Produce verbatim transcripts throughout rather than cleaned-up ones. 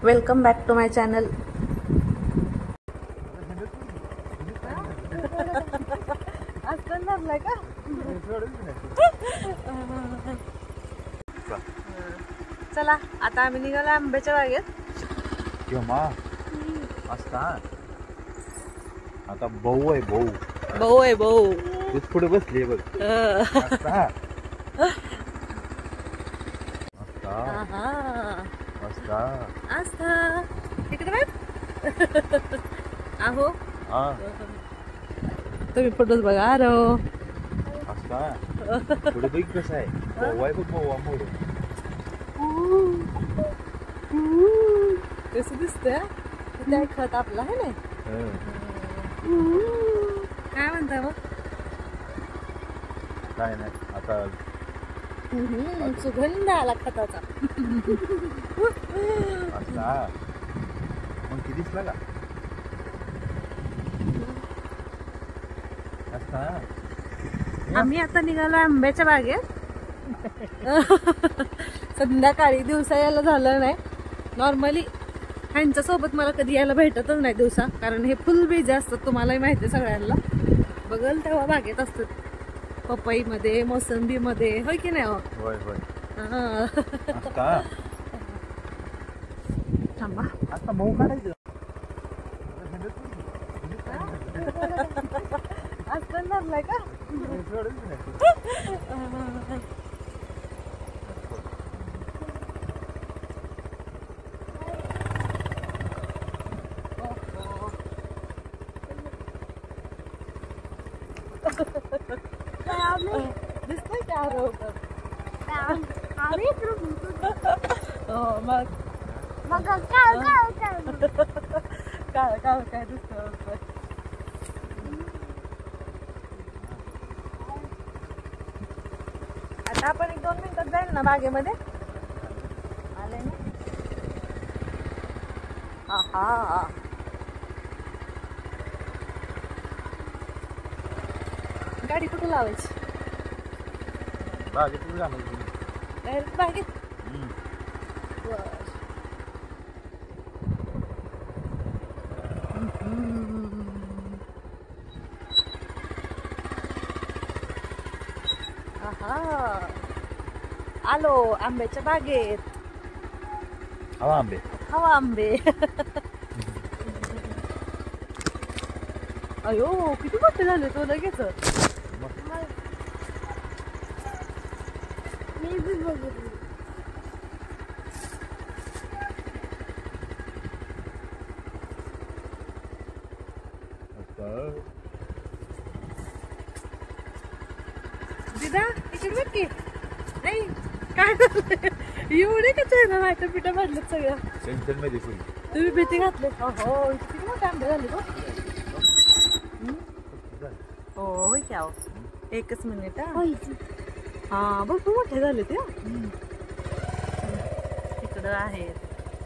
Welcome back to my channel. चला आता आम्ही निघालो आंब्याच्या बागेत. केव्हा असता आता भाऊ आहे भाऊ भाऊ आहे भाऊ तूच पुढे बसली बघ. असता असता असता तिकडे बघ. आहो तुम्ही फोटोज बघा. अरे असता पुढे बघ कसं आहे भाऊ आहे बघ भाऊ मोड कसं दिसतंय. त्या खत आपला आहे ना. काय म्हणता मग. काय नाही आता सुगंध आला खताचा. असता मग किती दिसला का असता. आम्ही आता निघालो आंब्याच्या बागेत. संध्याकाळी दिवसा यायला झालं नाही. नॉर्मली ह्यांच्या सोबत मला कधी यायला भेटतच नाही दिवसा, कारण हे फुल बीज असतात तुम्हालाही माहिती आहे सगळ्यांना. बघल तेव्हा बागेत असतात. पपई मध्ये मोसंबी मध्ये होय की नाही. होय होय थांबा आता मऊ काढायचं. असं धरलाय का. दिसतंय का मग मग काय काय काय काय दिसतं. आता आपण एक दोन मिनिटात जाईल ना बागेमध्ये. आले ना. हा गाडी कुठे लावायची. बागेत जाणार डायरेक्ट बागेत. आलो आंब्याच्या बागेत. हवा आंबे हवा आंबे. अयो किती मोठे झाले तो लगेच. मी बी बघितलं. दिदा इकडे बघ की. नाही काय एवढे का चेहरा नाहीतर पिठा भरलेत सगळं. टेन्शन मध्ये फुल तुम्ही भीती घातली. हो किती मोठे आंबे झाले तो. हो होय की. आहो एकच मिनिट. हा भरपूर मोठे झाले ते. इकडं आहेत.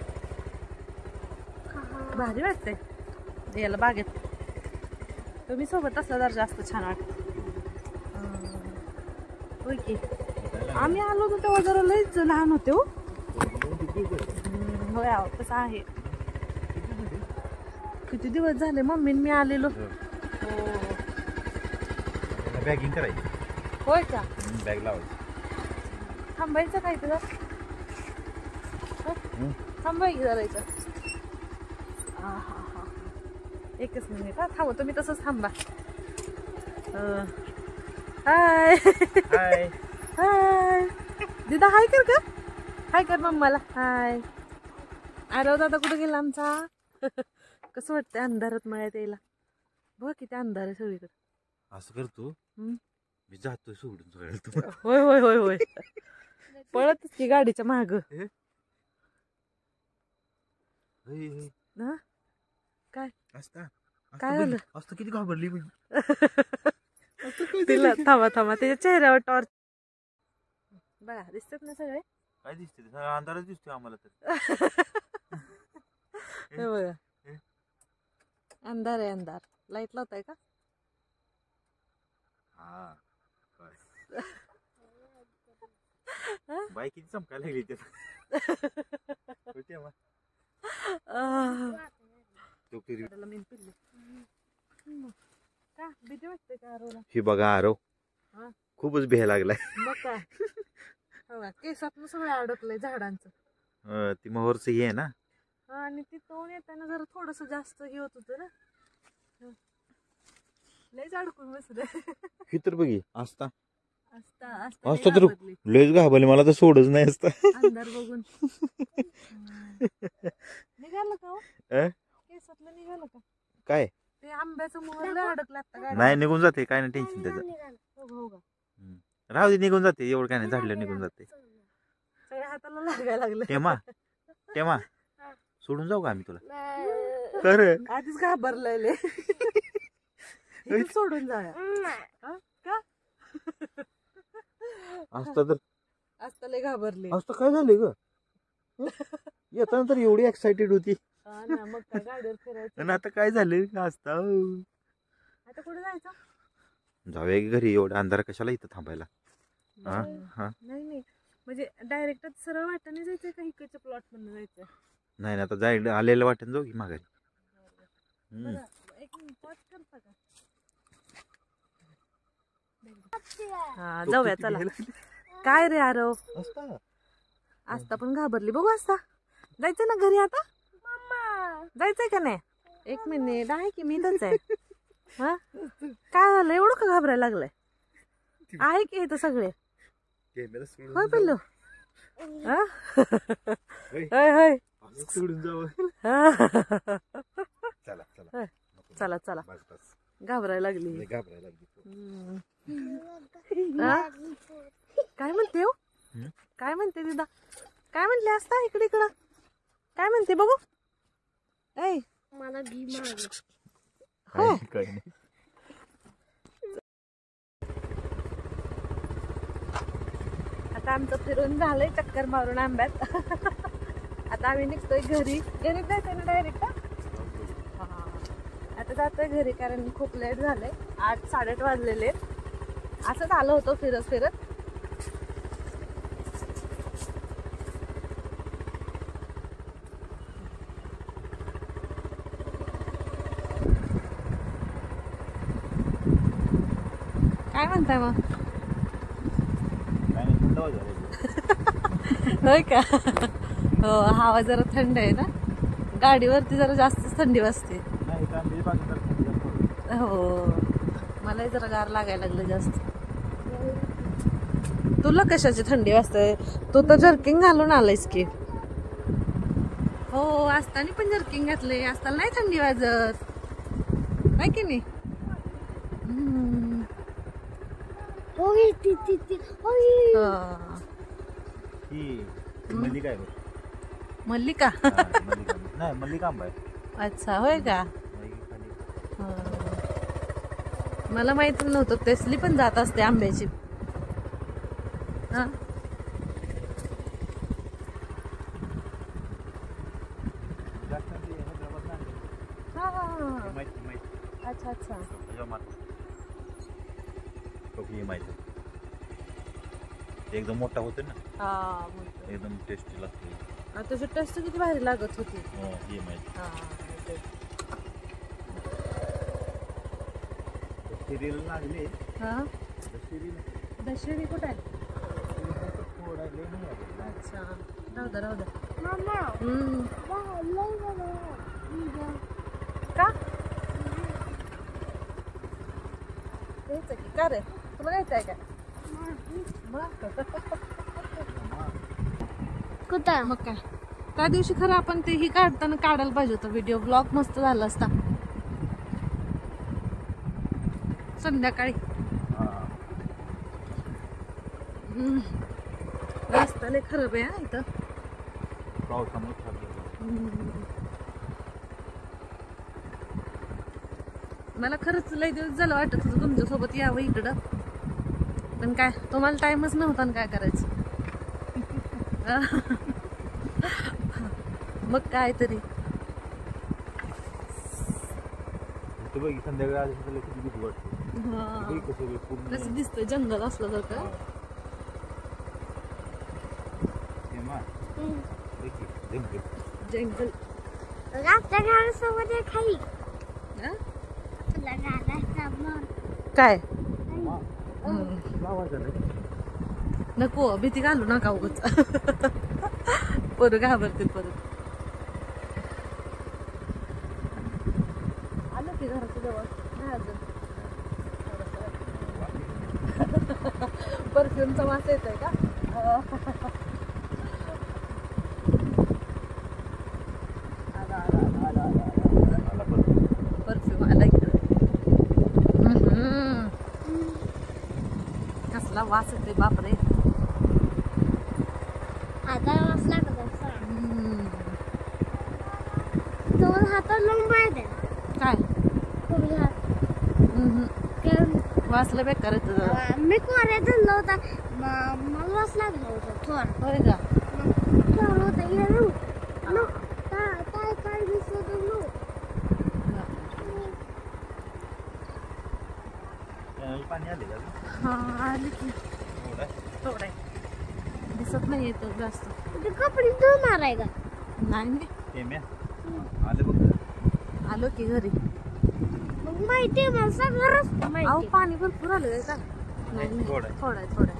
भारी वाटतंय याला बागेत. तुम्ही सोबत असला जर जास्त छान वाटत. होय की. आम्ही आलो होतो तेव्हा जरा लईच लहान होते. हो होय आहो तसं आहे. किती दिवस झाले मम्मी मी आलेलो. हो बॅगिंग करायची. होय का. बॅग लावायची. थांबायचं काय तुझं. थांबायचं करायचं. हा हा हा एकच मिनिट. हा थांबव तुम्ही तसंच थांबा. हाय हाय हाय दिदा हाय कर का. हाय कर मम्माला. हाय. अरे दादा कुठे गेला आमचा. कसं वाटतंय अंधारात मळ्यात यायला. बघ किती अंधार आहे सगळीकडे. असं करतो मी जातोय सोडून सगळ्याला. होय होय होय होय पळतच की गाडीच्या माग. काय असता काय झालं. असतं किती घाबरली तिला. थांबा थांबा त्याच्या चेहऱ्यावर टॉर्च बघा दिसतात ना सगळे. काय दिसते अंधारच दिसतोय आम्हाला तर. हे बघा अंधार आहे अंधार. लाईट लावताय का. हा बाई किती चमकायला लागली त्यात. आह. तो किती- त्याला मी पिल्लू. हम्म. का भीती वाटते का आरोला? ही बघा आरव हा. खूपच भ्या लागलाय. मग काय हो का, केसातनं सगळं अडकलंय झाडांचं. अं, ती मोहरच हे आहे ना. हा, आणि ती तोंड येताना जरा थोडस जास्त हे होत होतं ना. हं. लयच अडकून बसले. ही तर बघी असता असता असता असता लय तर घाबरली. लयच घाबरले मला तर सोडच नाही असता. अंधार बघून. हं. निघालं का हो? अं? केसातलं निघालं का? काय ते आंब्याचं मोहर लय अडकलं आता गाडीत. नाही निघून जाते काय नाही टेन्शन त्याचं. हो का, हो का. राहू दे निघून जाते एवढं काय नाही झाडलं निघून जाते. सगळ्या हाताला लागायला लागलं. टेमा टेमा सोडून जाऊ का आम्ही तुला? खरं आधीच घाबरलेले. इथं सोडून जाऊया. हा? का असता तर असता लय घाबरले. असता काय झालं ग? येताना तर एवढी एक्साइटेड होती हा ना, मग काय गाडीवर फिरायचं. आणि आता काय झालं असता. आता कुठे जायचं? जाऊया की घरी एवढा अंधार कशाला इथं थांबायला. हा हा नाही नाही, म्हणजे डायरेक्ट सरळ वाटाने जायचंय का इकडच्या प्लॉट मधून जायचंय? नाही ना आता जायला आलेलं वाटेन जाऊ की माघारी. हम्म. बरं, एक मिनिट पॉज करता का? हा, जाऊया चला. काय रे आरव, असता आस्ता पण घाबरली. बघू आस्ता जायचंय ना घरी आता? जायचंय का नाही? एक मिनिट आहे की मी इथंच आहे. हा, काय झालं एवढं का घाबरायला लागलंय? आहे की इथं सगळे. होय पिल्लू. हा? होय होय. सोडून जावं. हा. चला चला होय. चला चला, बस बस घाबरायला लागली. लय घाबरायला लागली. हम्म. हा? काय म्हणते हो? हम्म? काय म्हणते दिदा? काय म्हणले असता इकडे इकडं? काय म्हणते बघू? ऐ मला घी माग. हो. काय- काय नाही. आता आमचं फिरून झालंय, चक्कर मारून आंब्यात. आता आम्ही निघतोय घरी. घरी जायचंय ना डायरेक्ट? आता जातोय घरी कारण खूप लेट झालंय. आठ साडेआठ वाजलेले. असंच आलो होतो फिरत फिरत. काय म्हणताय मग? काय नाही, थंड वाजायला लागली. होय का? हो, हवा जरा थंड आहे ना, गाडीवरती जरा जास्तच थंडी वाजते. नाही कांदे बाकी तर थंडी जास्त. हो, मलाही जरा गार लागायला लागलं जास्त. तुला कशाची थंडी वाजते? तू तर जर्किंग घालून आलायस की. हो, असताना पण जर्किंग घातले, असताना नाही थंडी वाजत, नाही की नाही? हम्म. होय ती ती ती होय. हा. ही मल्लिका आहे बघ. मल्लिका. हा, मल्लिका नाही मल्लिका आंबा आहे. अच्छा, होय का? मल्लिका खाली. हा. मला माहित नव्हतं तेसली पण जात असते आंब्याची. हा. जास्त ते हैदराबाद नाही. हा, हा, हा. हे माहिती माहिती अच्छा अच्छा. त्याच्यावर मार. बघ हे माहिती ते एकदम मोठा होते ना, हा, मग एकदम टेस्टी लागते. त्याची टेस्ट किती भारी लागत होती. हो हे माहिती. हा, ते. सिरियल लागले. हा, सिरियल दशेरी कुठे आहे? थोडा लय नाही आले. अच्छा, राहू दे राहू दे. मम्मा हम्म. बा लय बरं. का? घ्यायचं की का रे? तुला घ्यायचं आहे का? मग कुठं? मग काय, त्या दिवशी खरं आपण ते ही काढताना काढायला पाहिजे होतं व्हिडिओ. ब्लॉग मस्त झाला असता संध्याकाळी. हम्म. रस्ता लय खराब आहे हा इथं. पावसामुळे खराब. हम्म. मला खरंच लय दिवस झालं वाटत होतं तुमच्यासोबत यावं इकडं, पण काय तुम्हाला टाइमच नव्हता ना काय करायचं. मग काय तरी. इथं बघ संध्याकाळी आली तर किती भीती वाटते. हा. बघ कसं सगळं पूर्ण कसं दिसतंय जंगल असलं तर का. हे मा, हम्म. बघ की, जंगल. जंगल. आपल्या घरासोबत एक खाई हा? आपल्या घरासमोर काय नको भीती घालू नका उगाच परत घाबरते परत. आलो की घराच्या जवळ नाही अजून. परफ्यूमचा वास येतोय का? परफ्यूम आला इकडे. कसला वास येतोय बापरे. हाताला वास लागत असा दोन हातात लावून पाहिजे काय तुम्ही हात वासला बेकार येत. मी कोऱ्या धरलं होता मला वास लागलं होतं थोडं होय का? थोडं होतं गेलो काय काय काय दिसत नो पाणी आले का? हा आली की थोडं आहे. दिसत नाही येत जास्त. ते कपडे धुणार आहे का नाही नाही आले बघ. आलो की घरी. मग माहिती आहे मला सगळं रस्ता अहो माहिती पाणी भरपूर आलं का? नाही नाही थोडं आहे. थोडं आहे थोडं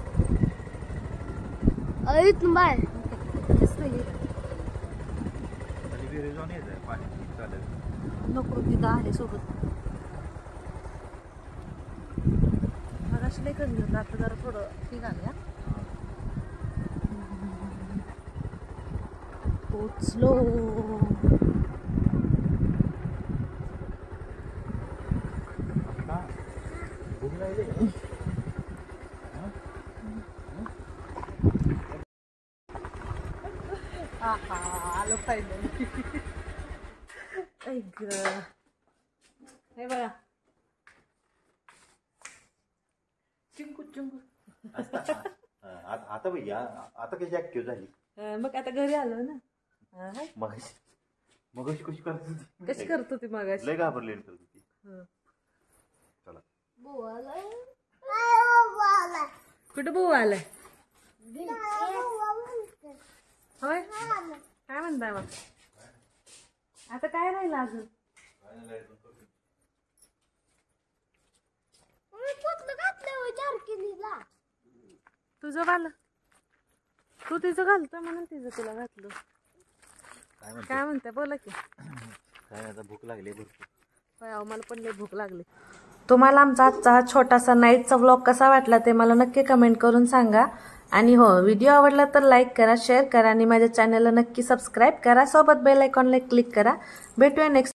आहे. इथून बाहेर दिसत नाही. विहिरी जाऊन येत आहे पाणी चालेल. नको तिथं आहे सोबत. मग अशी लई कमी होतं आता जरा थोडं ठीक आलं या. पोचलो. आहा आलो फायनली. ऐक हे बघा चिंकू चिंकू. आता भैया आता कशी ऍक्टिव्ह झाली. मग आता घरी आलो ना. मग मग कशी कशी करत होती. कशी करत होती मगाशी. लय घाबरली करत होती. चला कुठं भाऊ आलाय होय काय म्हणताय मग. आता काय राहिलं अजून. तुझं घालं तू तिचं घालतं म्हणून तिचं तुला घातलं. काय म्हणते बोला की. काय आता भूक लागली भरपूर. होय अहो मला पण लई भूक लागली. तुम्हाला आमचा आजचा हा छोटासा नाईटचा व्लॉग कसा वाटला ते मला नक्की कमेंट करून सांगा. आणि हो व्हिडिओ आवडला तर लाईक करा शेअर करा आणि माझ्या चॅनलला नक्की सबस्क्राईब करा. सोबत बेल आयकॉनला क्लिक करा. भेटूया नेक्स्ट